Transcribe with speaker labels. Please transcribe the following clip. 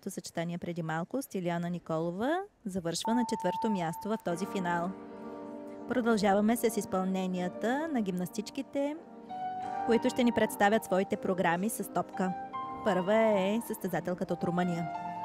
Speaker 1: своето съчетание преди малко, Стиляна Николова завършва на 4-то място в този финал. Продължаваме с изпълненията на гимнастичките, които ще ни представят своите програми с топка. Първа е състезателката от Румъния.